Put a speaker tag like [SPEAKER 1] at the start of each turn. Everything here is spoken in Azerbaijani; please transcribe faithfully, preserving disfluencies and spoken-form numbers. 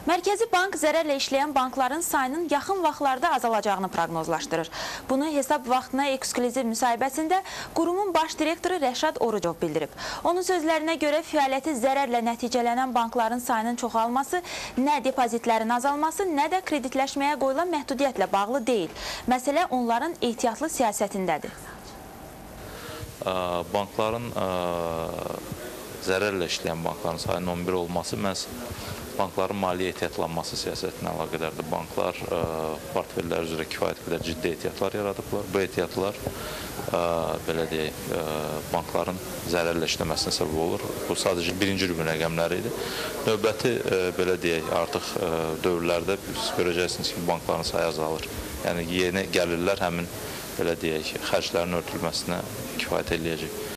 [SPEAKER 1] Mərkəzi Bank zərərlə işləyən bankların sayının yaxın vaxtlarda azalacağını proqnozlaşdırır. Bunu hesab vaxtına eksklüziv müsahibəsində qurumun baş direktoru Rəşad Orucov bildirib. Onun sözlərinə görə fəaliyyəti zərərlə nəticələnən bankların sayının çoxalması nə depozitlərin azalması, nə də kreditləşməyə qoyulan məhdudiyyətlə bağlı deyil. Məsələ onların ehtiyatlı siyasətindədir.
[SPEAKER 2] Bankların zərərlə işləyən bankların sayının on bir olması məhz bankların maliyyə ehtiyatlanması siyasətinə əlaqədardır. Banklar ə, portfellər üzrə kifayət qədər ciddi ehtiyatlar yaradıblar. Bu ehtiyatlar ə, belə deyək, ə, bankların zərərlə işləməsinə səbəb olur. Bu sadəcə birinci rübün rəqəmləri idi. Növbəti ə, belə deyək, artıq ə, dövrlərdə siz görəcəksiniz ki, bankların sayı azalır. Yəni yeni gəlirlər həmin belə deyək, xərclərin örtülməsinə kifayət eləyəcək.